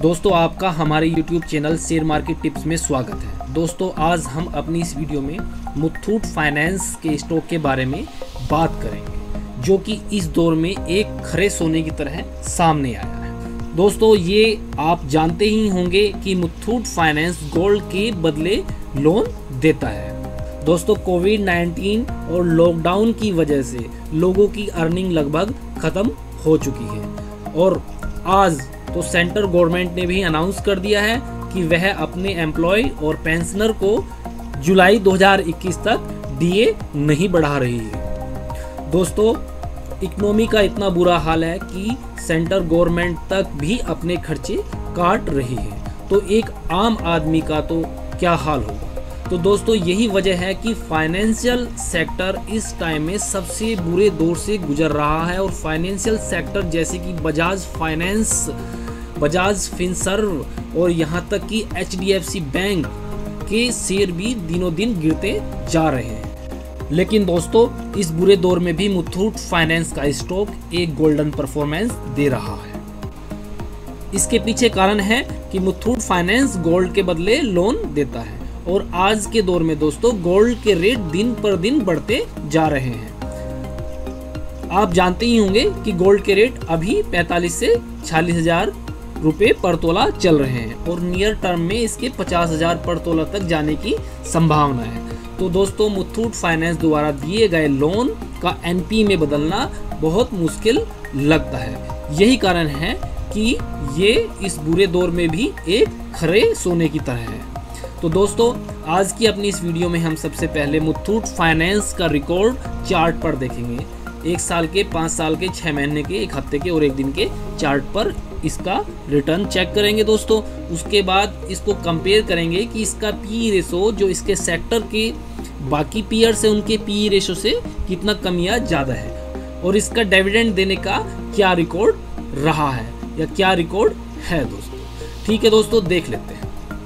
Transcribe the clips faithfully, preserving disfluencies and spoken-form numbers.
दोस्तों आपका हमारे YouTube channel share market tips में स्वागत है। दोस्तों आज हम अपनी इस वीडियो में मुथूट फाइनेंस के स्टॉक के बारे में बात करेंगे, जो कि इस दौर में एक खरे सोने की तरह सामने आया है। दोस्तों ये आप जानते ही होंगे कि मुथूट फाइनेंस गोल्ड के बदले लोन देता है। दोस्तों कोविड नाइन्टीन और लॉकडाउन की वजह से लोगों की अर्निंग लगभग खत्म हो चुकी है और आज तो सेंट्रल गवर्नमेंट ने भी अनाउंस कर दिया है कि वह अपने एम्प्लॉय और पेंशनर को जुलाई दो हज़ार इक्कीस तक डीए नहीं बढ़ा रही है। दोस्तों इकोनॉमी का इतना बुरा हाल है कि सेंट्रल गवर्नमेंट तक भी अपने खर्चे काट रही है, तो एक आम आदमी का तो क्या हाल होगा। तो दोस्तों यही वजह है कि फाइनेंशियल सेक्टर इस टाइम में सबसे बुरे दौर से गुजर रहा है और फाइनेंशियल सेक्टर जैसे कि बजाज फाइनेंस, बजाज फिनसर्व और यहाँ तक कि H D F C bank के शेयर भी दिनों दिन गिरते जा रहे हैं। लेकिन दोस्तों इस बुरे दौर में भी मुथूट फाइनेंस का स्टॉक एक गोल्डन परफॉर्मेंस दे रहा है। इसके पीछे कारण है कि मुथूट फाइनेंस गोल्ड के बदले लोन देता है और आज के दौर में दोस्तों गोल्ड के रेट दिन पर दिन बढ़ते जा रहे हैं। आप जानते ही होंगे कि गोल्ड के रेट अभी पैंतालीस से छियालीस हजार रुपए पर तोला चल रहे हैं और नियर टर्म में इसके पचास हजार पर तोला तक जाने की संभावना है। तो दोस्तों मुथूट फाइनेंस द्वारा दिए गए लोन का एन पी में बदलना बहुत मुश्किल लगता है। यही कारण है कि ये इस बुरे दौर में भी एक खरे सोने की तरह है। तो दोस्तों आज की अपनी इस वीडियो में हम सबसे पहले मुथूट फाइनेंस का रिकॉर्ड चार्ट पर देखेंगे। एक साल के, पाँच साल के, छः महीने के, एक हफ्ते के और एक दिन के चार्ट पर इसका रिटर्न चेक करेंगे दोस्तों। उसके बाद इसको कंपेयर करेंगे कि इसका पी रेशो जो इसके सेक्टर के बाकी पीयर से उनके पी रेशो से कितना कम या ज़्यादा है और इसका डिविडेंड देने का क्या रिकॉर्ड रहा है या क्या रिकॉर्ड है दोस्तों। ठीक है दोस्तों देख लेते हैं।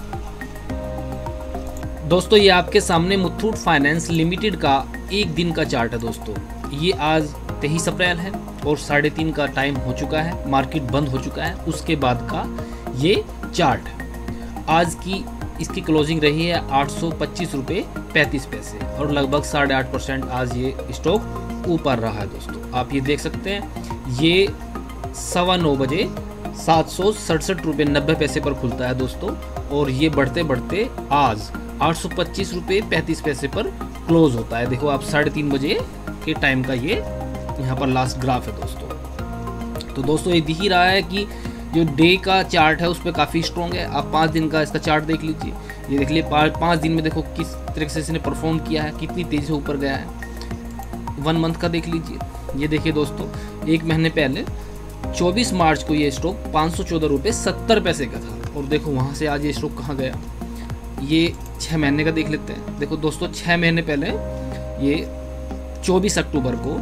दोस्तों ये आपके सामने मुथूट फाइनेंस लिमिटेड का एक दिन का चार्ट है दोस्तों। ये आज तेईस अप्रैल है और साढ़े तीन का टाइम हो चुका है, मार्केट बंद हो चुका है। उसके बाद का ये चार्ट है। आज की इसकी क्लोजिंग रही है आठ सौ पच्चीस रुपये पैंतीस पैसे और लगभग साढ़े आठ परसेंट आज ये स्टॉक ऊपर रहा है दोस्तों। आप ये देख सकते हैं ये सवा नौ बजे सात सौ सड़सठ रुपये नब्बे पैसे पर खुलता है दोस्तों और ये बढ़ते बढ़ते आज आठ सौ पच्चीस रुपये पैंतीस पैसे पर क्लोज होता है। देखो आप साढ़े तीन बजे के टाइम का ये यहाँ पर लास्ट ग्राफ है दोस्तों। तो दोस्तों ये दिख ही रहा है कि जो डे का चार्ट है उस पर काफ़ी स्ट्रॉन्ग है। आप पाँच दिन का इसका चार्ट देख लीजिए। ये देख लीजिए पाँच दिन में देखो किस तरीके से इसने परफॉर्म किया है, कितनी तेज़ी से ऊपर गया है। वन मंथ का देख लीजिए। ये देखिए दोस्तों एक महीने पहले चौबीस मार्च को ये स्टॉक पाँच सौ चौदह रुपये सत्तर पैसे का था और देखो वहाँ से आज ये स्टॉक कहाँ गया। ये छः महीने का देख लेते हैं। देखो दोस्तों छः महीने पहले ये चौबीस अक्टूबर को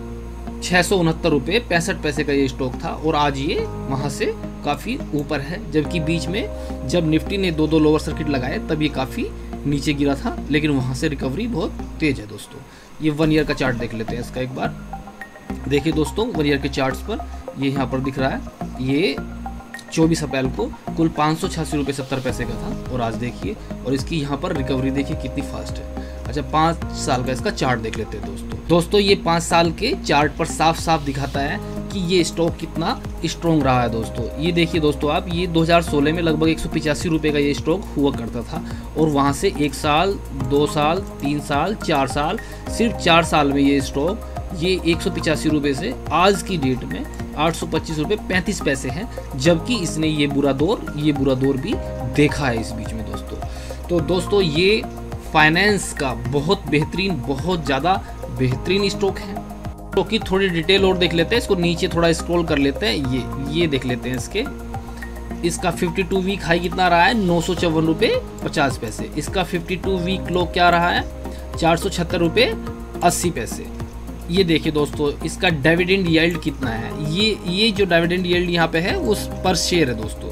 छः सौ उनहत्तर रुपये पैंसठ पैसे का ये स्टॉक था और आज ये वहाँ से काफ़ी ऊपर है। जबकि बीच में जब निफ्टी ने दो दो लोअर सर्किट लगाए तब ये काफ़ी नीचे गिरा था, लेकिन वहाँ से रिकवरी बहुत तेज़ है दोस्तों। ये वन ईयर का चार्ट देख लेते हैं इसका एक बार। देखिए दोस्तों वन ईयर के चार्ट्स पर ये यहाँ पर दिख रहा है ये चौबीस अप्रैल को कुल पाँच सौ छियासी रुपये सत्तर पैसे का था और आज देखिए और इसकी यहाँ पर रिकवरी देखिए कितनी फास्ट है। अच्छा पाँच साल का इसका चार्ट देख लेते हैं दोस्तों। दोस्तों ये पाँच साल के चार्ट पर साफ साफ दिखाता है कि ये स्टॉक कितना स्ट्रॉन्ग रहा है दोस्तों। ये देखिए दोस्तों आप ये दो हज़ार सोलह में लगभग एक सौ पिचासी रुपये का ये स्टॉक हुआ करता था और वहाँ से एक साल, दो साल, तीन साल, चार साल, सिर्फ चार साल में ये स्टॉक ये एक सौ पिचासी रुपये से आज की डेट में आठ सौ पच्चीस रुपये पैंतीस पैसे हैं। जबकि इसने ये बुरा दौर ये बुरा दौर भी देखा है इस बीच में दोस्तों। तो दोस्तों ये फाइनेंस का बहुत बेहतरीन, बहुत ज़्यादा बेहतरीन स्टॉक है। तो की थोड़ी डिटेल और देख लेते हैं। इसको नीचे थोड़ा स्क्रॉल कर लेते हैं। ये ये देख लेते हैं इसके इसका बावन वीक हाई कितना रहा है नौ सौ चौवन रुपये पचास पैसे। इसका बावन वीक लो क्या रहा है चार सौ छहत्तर रुपये अस्सी पैसे। ये देखिए दोस्तों इसका डिविडेंड यील्ड कितना है। ये ये जो डिविडेंड यील्ड यहाँ पे है वो पर शेयर है दोस्तों,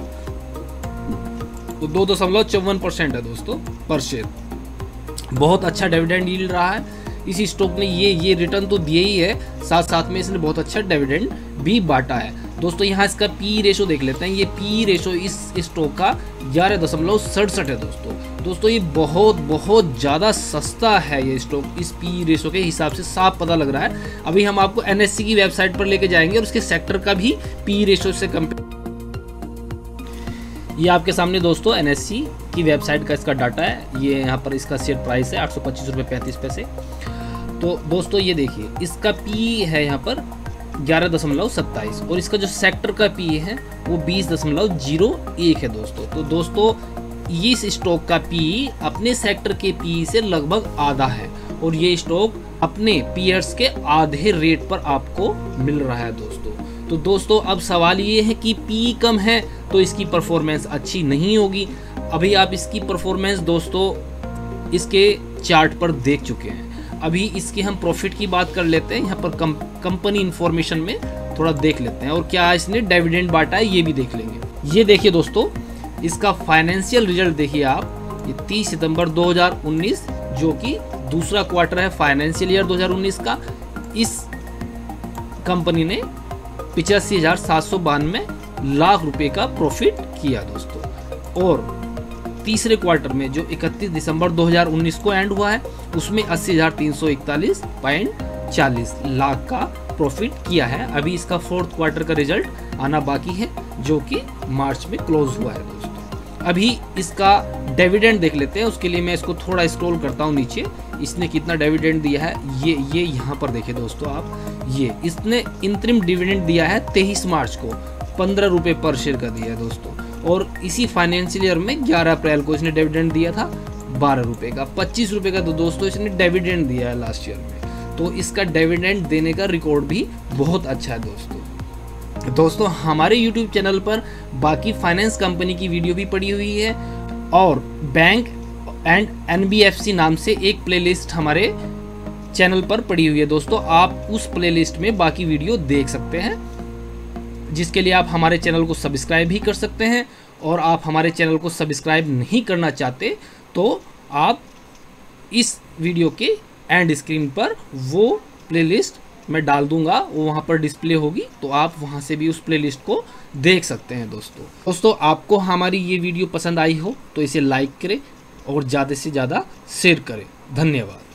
तो दो दशमलव चौवन परसेंट है दोस्तों पर शेयर। बहुत अच्छा डिविडेंड यील्ड रहा है इस स्टॉक ने। ये ये रिटर्न तो दिए ही है, साथ साथ में इसने बहुत अच्छा डिविडेंड भी बांटा है। दोस्तों यहाँ इसका पी रेशो देख लेते हैं। ये पी रेशो इस स्टॉक का ग्यारह दशमलव सड़सठ है दोस्तों। दोस्तों ये बहुत बहुत ज़्यादा सस्ता है ये स्टॉक, इस पी रेशो के हिसाब से साफ पता लग रहा है। अभी हम आपको एन एस सी की वेबसाइट पर लेके जाएंगे और उसके सेक्टर का भी पी रेशो से कंपेयर। ये आपके सामने दोस्तों एन एस सी की वेबसाइट का इसका डाटा है। ये यहाँ पर इसका शेयर प्राइस है आठ सौ पच्चीस रुपये पैंतीस पैसे। तो दोस्तों ये देखिए इसका पी है यहाँ पर ग्यारह दशमलव सत्ताईस और इसका जो सेक्टर का पी है वो बीस दशमलव जीरो एक है दोस्तों। तो दोस्तों ये इस स्टॉक का पी अपने सेक्टर के पी से लगभग आधा है और ये स्टॉक अपने पीयर्स के आधे रेट पर आपको मिल रहा है दोस्तों। तो दोस्तों अब सवाल ये है कि पी कम है तो इसकी परफॉर्मेंस अच्छी नहीं होगी। अभी आप इसकी परफॉर्मेंस दोस्तों इसके चार्ट पर देख चुके हैं। अभी इसके हम प्रॉफिट की बात कर लेते हैं। यहाँ पर कम, कंपनी इंफॉर्मेशन में थोड़ा देख लेते हैं और क्या इसने डिविडेंड बांटा है ये भी देख लेंगे। ये देखिए दोस्तों इसका फाइनेंशियल रिजल्ट देखिए आप, ये तीस सितंबर दो हज़ार उन्नीस जो कि दूसरा क्वार्टर है फाइनेंशियल ईयर दो हज़ार उन्नीस का। इस कंपनी ने पिचासी हजार सात सौ बानवे लाख रुपए का प्रॉफिट किया दोस्तों और तीसरे क्वार्टर में जो इकतीस दिसंबर दो हज़ार उन्नीस को एंड हुआ है उसमें अस्सी हजार तीन सौ इकतालीस पॉइंट चालीस लाख का प्रॉफिट किया है। अभी इसका फोर्थ क्वार्टर का रिजल्ट आना बाकी है जो कि मार्च में क्लोज हुआ है दोस्तों। अभी इसका डिविडेंड देख लेते हैं। उसके लिए मैं इसको थोड़ा स्क्रॉल करता हूँ नीचे, इसने कितना डिविडेंड दिया है ये ये यहाँ पर देखिए दोस्तों आप, ये इसने इंतरिम डिविडेंड दिया है तेईस मार्च को पंद्रह रुपये पर शेयर का दिया है दोस्तों और इसी फाइनेंशियल ईयर में ग्यारह अप्रैल को इसने डिविडेंड दिया था बारह रुपये का, पच्चीस रुपये का तो दोस्तों इसने डिविडेंड दिया है लास्ट ईयर में। तो इसका डिविडेंड देने का रिकॉर्ड भी बहुत अच्छा है दोस्तों। दोस्तों हमारे यूट्यूब चैनल पर बाकी फाइनेंस कंपनी की वीडियो भी पड़ी हुई है और bank and N B F C नाम से एक प्लेलिस्ट हमारे चैनल पर पड़ी हुई है दोस्तों। आप उस प्लेलिस्ट में बाकी वीडियो देख सकते हैं जिसके लिए आप हमारे चैनल को सब्सक्राइब भी कर सकते हैं और आप हमारे चैनल को सब्सक्राइब नहीं करना चाहते तो आप इस वीडियो के एंड स्क्रीन पर वो प्लेलिस्ट मैं डाल दूंगा, वो वहाँ पर डिस्प्ले होगी तो आप वहाँ से भी उस प्लेलिस्ट को देख सकते हैं दोस्तों। दोस्तों आपको हमारी ये वीडियो पसंद आई हो तो इसे लाइक करें और ज़्यादा से ज़्यादा शेयर करें। धन्यवाद।